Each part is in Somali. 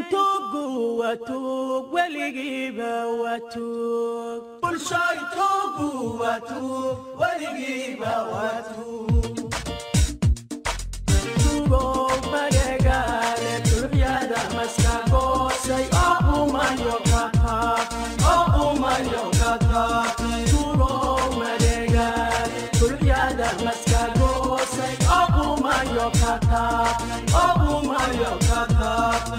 توقو وتوق والقيبة وتوق كل شي توقو وتوق والقيبة وتوق توقو مرقالة تربيادة مسكا قوسي أبو ما يوكاتا أبو ما يوكاتا توقو مرقالة تربيادة مسكا قوسي أبو ما يوكاتا أبو ما يوكاتا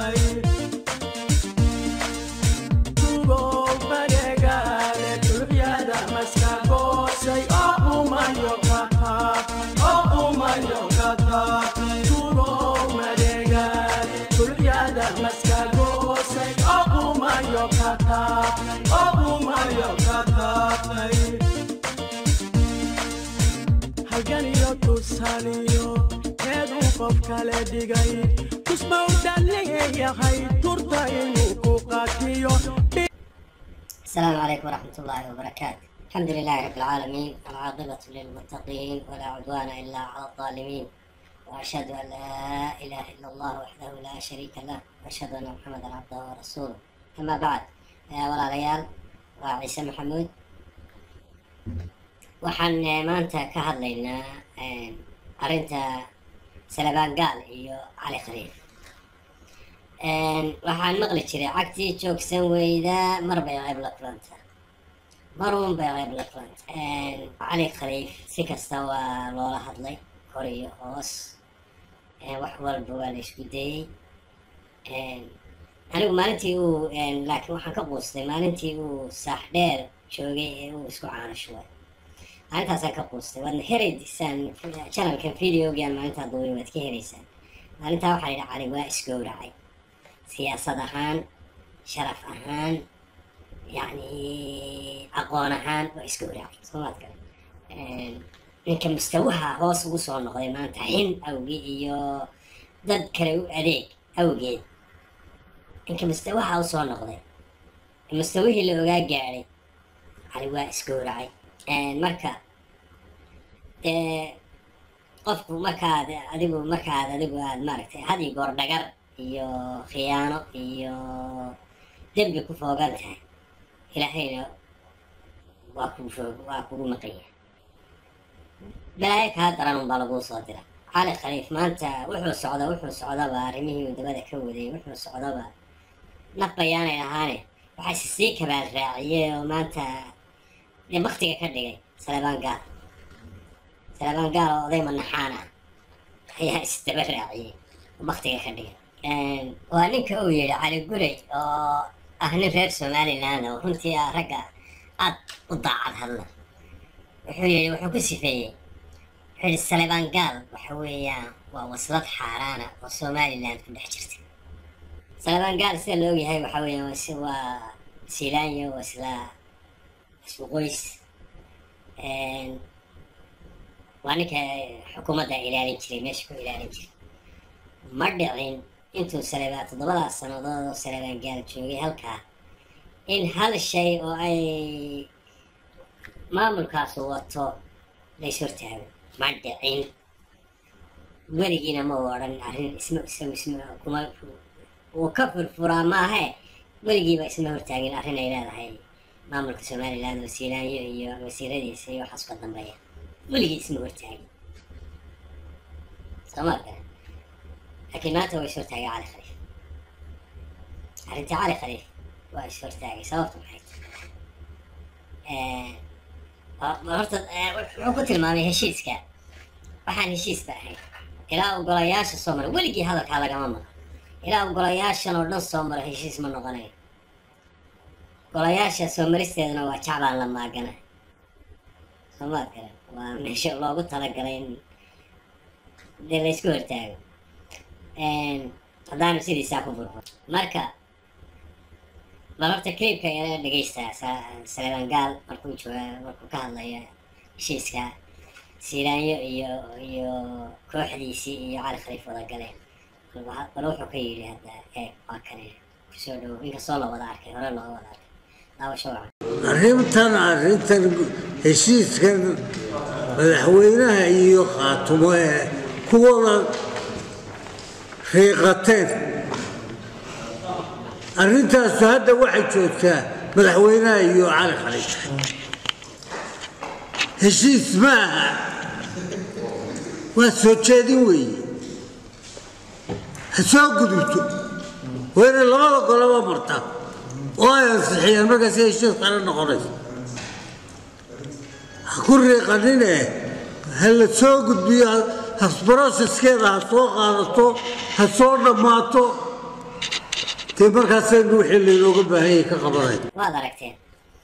Haganiyo tusaniyo kedu qof kale digay tusma udaleeyahay turta inuu ku qaatiyo. السلام عليكم ورحمة الله وبركاته. الحمد لله رب العالمين، العاقبة للمتقين ولا عدوان إلا على الظالمين، وأشهد أن لا إله إلا الله وحده لا شريك له، وأشهد أن محمدا عبده ورسوله. أما بعد، ولا ريال وعيسى محمود waxaan maanta ka hadlaynaa arinta Salebaan Gaal iyo Cali Khaliif. waxaan maqli jiray cagtii joogsan weyda mar bay qayb la kulanta marun bay qayb la kulanta. Cali Khaliif si kasta waa loola hadlay kor iyo hoos, wax walba waa la isku dayay. anigu maalintii uu laakiin waxaan ka quustay maalintii uu saax dheer joogay ee uu isku caanashuway. maalintaasaan ka quustay. waadna heraysaan channelkan videogaan maalintaa duubay waad ka heraysaan. maalintaa waxaa yidhi Cali waa isgowracay siyaasad ahaan, sharaf ahaan, yani aqoon ahaan waa isgowracay. soomaad kale ninka mustawaha hoos ugu soo noqday maanta xin awgi iyo dad kale u adeeg awgeed, ninka mustawaha u soo noqday mustawihii la ogaa gaadhay Cali waa isgowracay. marka qofku markaad adigu aad maaragtay had iyo goor dhagar iyo khiyaano iyo dembi ku foogan tahay, ilaahayna waa kugu maqanya. balaayo kaa daran unbaa laguu soo dira. Cali Khaliif maanta wuxuu socdaba arrimihii uu dabada ka waday, wuxuu socdaba naf bayaanay ahaane waxaa sii kabaal raaciyey oo maanta baktiga ka dhigay Salebaan Gaal. Salebaan Gaal oo oday manaxaan ah ayaa isdaba raaciyey oo baktiga ka dhigay. waa ninka uu yidhi Cali Gurey oo ah nin reer Somaliland oo runtii ragga aad u daacad hadla. wuxuu ku sifeeyey Salebaan Gaal waxa weeyaan waa waslad xaaraana oo Somaliland ku dhex jirta. Salebaan Gaal sida la ogyahay waxa weeyaan waa siilaanyo isku qoys. waa ninka xukuumadda ilaalin jiray, meesha ku ilaalin jiray. ma dhicin intuu 7 sannadood oo Salebaan Gaal joogay halkaa in hal shay oo ay maamulkaas wato la is hortaago. ma dhicin. weligiina ma odhan arrin kuma uu ka furfuraa maahe, weligiiba isma hortaagin arrin ay leedahay maamulka Somaliland oo siilaanyo iyo wasiiradiisa iyo waxaas ka dambeeya. weligii isma hortaagin. soomaa kale laakiin maanta waa is hortaagay Cali Khaliif. arrinta Cali Khaliif waa is hortaagay. sababtu maxay tahay? horta wuxuu ku tilmaamay heshiiska waxaan heshiisba ahayn. ilaa uu golayaasha soo maray weligii hadalkaa lagama maqlo. ilaa uu golayaashan oo dhan soo maro heshiis ma noqonayo. golayaasha soo maristeeduna waa jacbaan la maagana. soomaad kale waa meesha loogu talagalay in dee la isku hortaago haddaanu sidiisaa ku furfur. marka bal horta clipka ila dhegeysta Salebaan Gaal markuu ka hadlayo heshiiska siilaanyo iyo kooxdiisii iyo Cali Khaliif wada galeen. bal wuxuu ka yidhi hadda waa kane kusoo dhow inkastoo la wada arkay, hore loo wada arkay. daawasho wacan. arrintan heshiiskan madaxweynaha iyo khaatumo ee kuwada riiqateen arrintaasu hadda waxay joogtaa madaxweynaha iyo cali khaliif heshiis ma aha waa soo jeedin weeye ha soo gudubto waa inay labada golaba marta oo ay ansixiyaan markaasi heshiis kale noqonayso ha ku riiqanine ha la soo gudbiyo broseskeeda ha soo qaadato ha soo dhammaato dee markaasaynu wixii laynooga baahanyay ka qabanay waad aragteen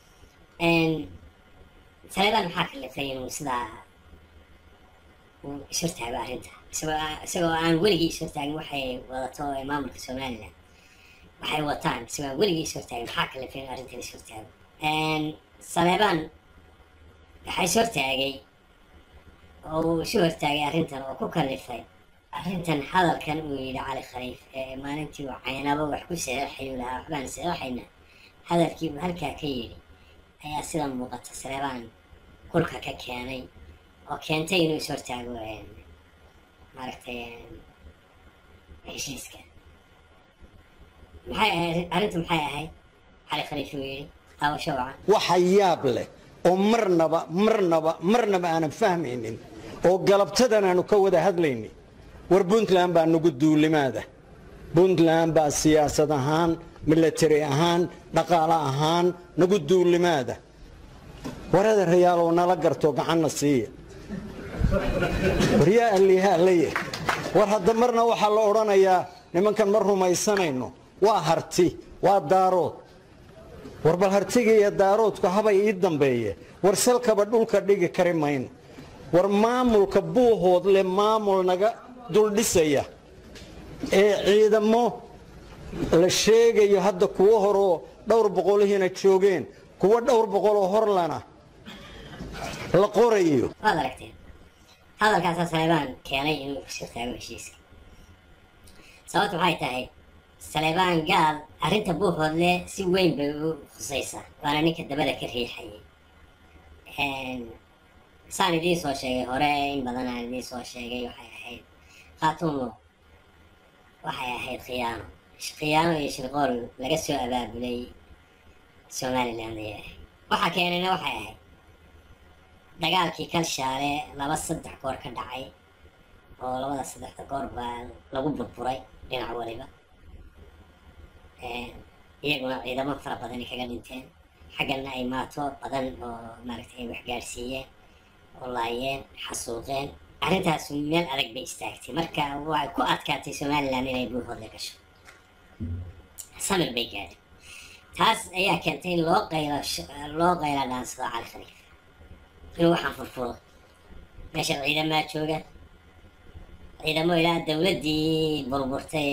saleebaan maxaa kalifay inuu sidaa uu ishortaago arrinta isagoo aan weligii ishortaagin waxay wadato maamulka somalilan waxay wataan isagoo aan weligii ishortaagin maxaa kalifay inuu arrintan ishortaago saleebaan waxaa ishortaagay oo uu isu hortaagay arrintan oo ku kalifay arrintan hadalkan uu yidhi cali khaliif ee maalintii uu caynaba wax ku saxeexayuu lahaa waxbaan saxeexayna hadalkii uu halkaa ka yidhi ayaa sida muuqata saleebaan kulka ka keenay oo keentay inuu is hortaago maaragtay heshiiska maxay ahayd arrintu maxay ahayd cali khaliif uu yidhi taabasho wacan waxa yaab leh oo marnaba aanan fahmaynin oo galabtadan aanu ka wada hadlaynin war puntland baa nagu duulimaada puntland baa siyaasad ahaan military ahaan dhaqaale ahaan nagu duulimaada warada rayaalow nala garto gacanna siiya waryaa allihaalaye war hadda marna waxaa la odhanayaa nimankan ma rumaysanayno waa harti waa daarood war bal hartiga iyo daaroodku habay ii dambeeye war salkaba dhulka dhigi kari mayno war maamulka buuhood leh maamul naga dul dhisaya ee ciidamo la sheegayo hadda kuwo horoo dhowr boqolihiina joogeen kuwo dhowr boqoloo horlana la qorayo waad aragteen hadalkaasaa saleebaan keenay inuu ishortaago heshiiska sababtu waxay tahay saleebaan gaal arrinta buuhoodle si weyn bay u khusaysaa waana ninka dabada ka riixayay saan idiin soo sheegay hore in badan aan idiin soo sheegay waxay ahayd khaatumo waxay ahayd khiyaano iyo shirqool laga soo abaabulay somaliland ayay ahayd waxa keenayna waxay ahayd dagaalkii kalshaale 2-3 goor ka dhacay oo labada 3 goor baa lagu burburay dhinac waliba iyaguna ciidamo fara badan kaga dhinteen xaggana ay maato badan oo maaragtay wax gaarsiiyeen oo laayeen xasuuqeen arrintaas meel adag bay istaagtay marka waxay ku adkaatay somaliland inay buuhood la gasho samir bay gaadhay taas ayaa keentay in loo qayla dhaansado cali khaliif inuu waxaan furfuro meesha ciidamaa jooga ciidamo ilaa dowladdii burburtay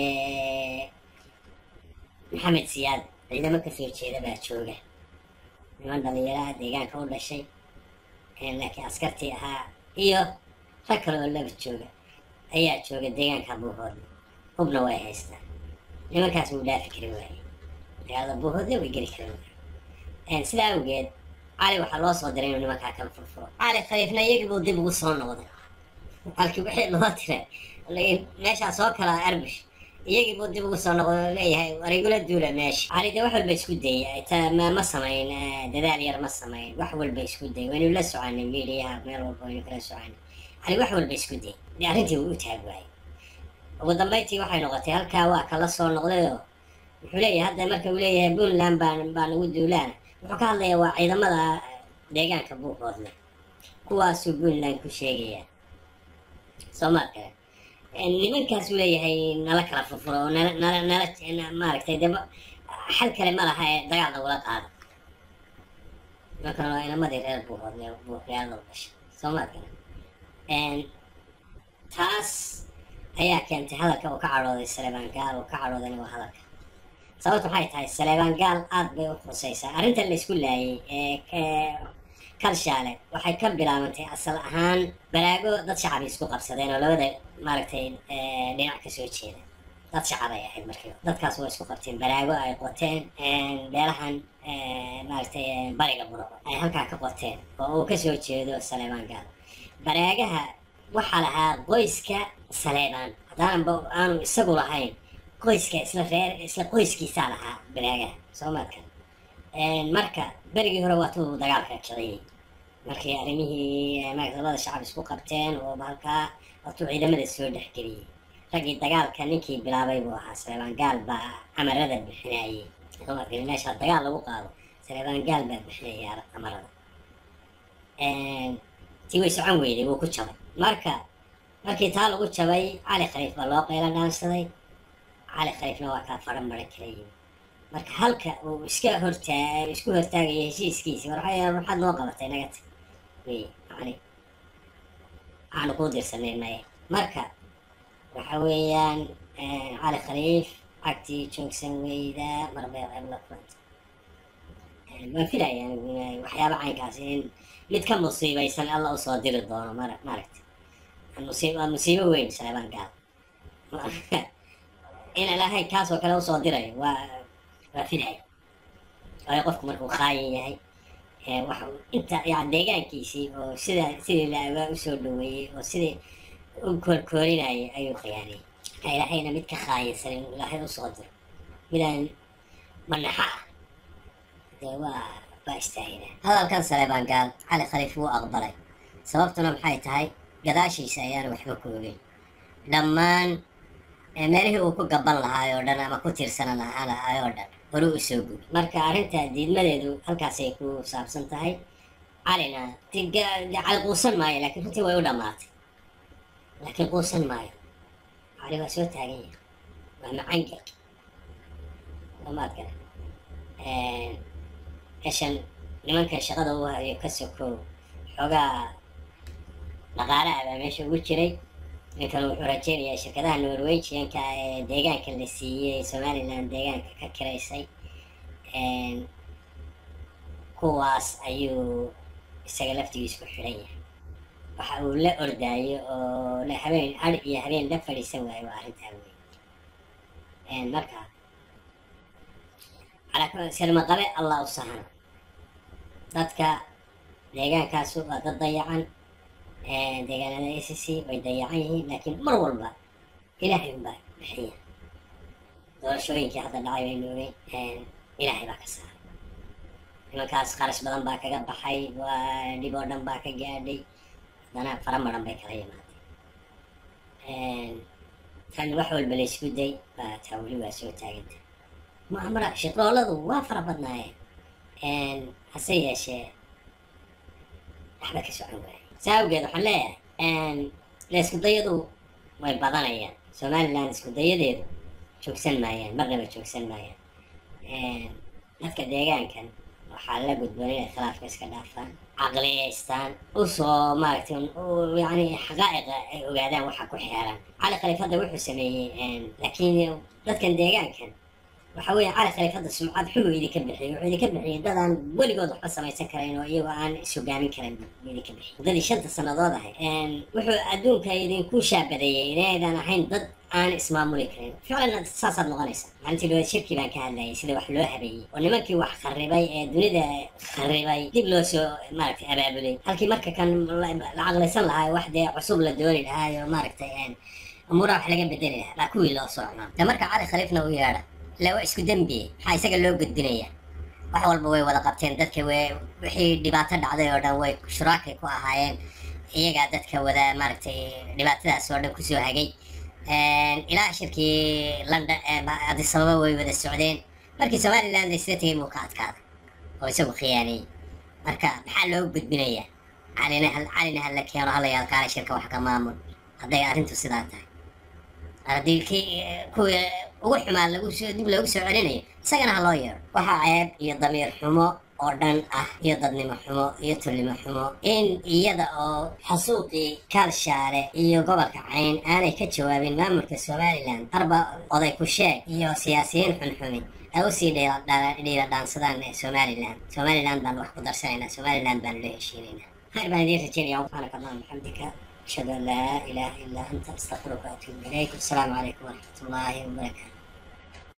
maxamed siyaad ciidamo kasoo jeeda baa jooga niman dhalinyaraha deegaanka u dhashay laakiin askartii ahaa iyo rag kale oo laba jooga ayaa jooga deegaanka buuhoodle hubna way haystaan nimankaas wuu dhaafi kari waaye magaalada buuhoodle way geli kari waaye sidaa awgeed cali waxaa loo soo diray inuu nimankaa kala furfuro cali khaliifna iyagii buu dib ugu soo noqday halkii wixii loo tiray meeshaa soo kala arbush iyagii buu dib ugu soo noqday leeyahay warigula duula meesha cali de wax walba isku dayay ma samayn dadaal yar ma samayn wax walba isku dayay waynu la soconay miidiyaha meel walba waynu kala soconay cali wax walba isku dayay de arrintii wuu u taag waayey ugu dambayntii waxay noqotay halkaa waa kala soo noqdayoo wuxuu leeyahay hadda marka uu leeyahay puntland baa nagu duulaana wuxuu ka hadlayaa waa ciidamada deegaanka buuhoodle kuwaasuu puntland ku sheegaya soomaal kale nimankaasuu leeyahay nala kala furfuro oo nala maaragtay de xal kale ma laha ee dagaal lagula qaado nimankan waa inamadii reer buuhoodle buuqyaalada u dhashay soomaal kale taas ayaa keentay hadalka uu ka cadhooday saleebaan gaal uu ka cadhoodayna waa hadalka sababtu waxay tahay saleebaan gaal aad bay u khusaysaa arrintan la isku laayay ee kalshaale waxay ka bilaabantay asal ahaan baraago dad shacab isku qabsadeen oo labada maaragtay dhinac ka soo jeeda dad shacab ay ahayd markii dadkaas waa isku qabteen baraago ay qoteen beelahan maaragtay bariga buro ay halkaa ka qoteen oo uu ka soo jeedo saleebaan gaal baraagaha waxaa lahaa qoyska saleebaan haddaanba aanu isagu lahayn qoyska isla qoyskiisaa lahaa balaaga soomaadkan marka berigii hore waatuu dagaalka jiray markii arrimihii labada shacab isku qabteen oo halkaa waatuu ciidamada soo dhexgeliyey raggii dagaalka ninkii bilaabay buu ahaa Saleebaan Gaal baa amarada bixinayay soomaadkan meesha dagaal lagu qaado Saleebaan Gaal baa bixinaya amarada tii way socon weyday wuu ku jabay markii taa lagu jabay Cali Khaliif baa loo qeyla dhaansaday Cali Khaliifna waa kaa faran maran karay marka halka uu isku hortaagay heshiiskiisii waxaad noo qabatay naga tag yani aanu ku dirsanay maya marka waxa weeyaan Cali Khaliif cagtii joogsan weyda marbay la kulantay ma filayaan waxyaaba caynkaas in mid ka musiibaysan alla u soo diri doono maaragtay musiibo weyn Saleebaan Gaal in ilaahay kaasoo kale usoo dirayo waa filaya waayo qofku markuu khaayin yahay waxa inta yani deegaankiisii oo sidii la usoo dhaweeyey oo sidii u koorkoorinayay ayuu khiyaaniyey ilaahayna mid ka khaayinsan inuu ilaahay usoo diro midaan manaxa ah dee waa istaahila hadalkan Saleebaan Gaal Cali Khaliif wuu aqbalay sababtuna maxay tahay gadaashiisa ayaana waxba ku ogeyn dhammaan meelihii uu ku gaban lahaay oo dhan ama ku tiirsanan lahaay oo dhan horu u soo gubay marka arrinta diidmadeedu halkaasay ku saabsan tahay calina cali quusan maayo laakiin runtii way u dhammaatay laakiin quusan maayo cali waa soo taagan yahay waa macangel dhammaad kale meeshan nimankan shaqada u hayo ka sokow xoogaa dhaqaalaha baa meesha ugu jiray ninkan wuxuu rajeynayaa shirkadaha Norwegian-ka ee deegaanka la siiyey Somaliland deegaanka ka kiraysay kuwaas ayuu isaga laftigiisa ku xiran yahay waxa uu la ordaayo oo la habeen iyo habeen la fadhiisan waayo waa arrintaa weyn marka calaa sirmaqabe allah u sahana dadka deegaankaas waa dad dayacan deegaanada ACC way dayacan yihiin laakiin mar walba ilaahay unbaa bixiya doorashooyinkii hadda dhacay waynu ogeyn ilaahay baa ka saaray nimankaas kharash badan baa kaga baxay waa dhib oo dhan baa ka gaadhay haddana fara maran bay kala yimaadeen tan wax walba la isku day baa taa weli waa soo taaganta mu'amara shaqooladu waa fara badnaayeen hase yeeshee waxba ka socon waayay saawgeed waxaan leeyahay la isku dayadu way badanayaan Somaliland isku dayadeedu joogsan maayaan marnaba joogsan maayaan dadka deegaankan waxaa la gudboon inay khilaafka iska dhaafaan caqliyeystaan usoo maaragtay yani xaqaa'iqa ay ogaadaan waxa ku xeeran Cali Khaliif hadda wuxuu sameeyey laakiin dadkan deegaankan waxa weeye Cali Khaliif hadda sumcad xun idinka bixiyay dadaan weligood waxba samaysan karayn oo iyagoo aan isogaamin karin idinka bixiyay dadii 5 sanadood ahay wuxuu adduunka idinku shaabadeeyay inaydan ahayn dad aan ismaamuli karin ficlan saasaad noqonaysa maalintii loo shirkii baan ka hadlayay sida wax loo habeeyey oo nimankii wax kharribay ee dunida kharribay dib loo soo maaragtay abaabulay halkii marka kan la caqlaysan lahaa wax dee cusub la dooni lahaa iyo maaragtay umuuraha wax laga bedeli lahaa baa kuwii loo socnaa de marka Cali Khaliifna uu yeedha لو اسكو دمبي maxaa isaga loo gudbinaya wax walba way wada qabteen dadka wixii dhibaato dhacday oo dhan way shuraakay ku ahaayeen iyaga dadka wada maaragtay dhibaatadaas oo dhan ku soo hagay ilaa shirkii London Addis Ababa way wada socdeen markii Somaliland ay sida tahay ka adkaada oo isagu khiyaanay marka maxaa loo gudbinaya calina hal keeno hal yaal qaar shirka wax ka maamul haday arrintu sidaa tahay haddii kuwa ugu xumaan dib loogu soo celinayo isagana ha loo yeero waxaa ceeb iyo damiir xumo oo dhan ah iyo dadnimo xumo iyo tulnimo xumo in iyada oo xasuuqii Kaalshaare iyo gobolka Cayn aanay ka jawaabin maamulka Somaliland arba oday ku sheeg iyo siyaasiyiin xunxumin ay u sii dhaansadaan Somaliland baan wax ku darsanaynaa Somaliland baan la heshiinaynaa هاي بعدين رجال يوم أنا كمان بحمدك أشهد أن لا إله إلا أنت أستغفرك وأتوب إليك والسلام عليكم ورحمة الله وبركاته.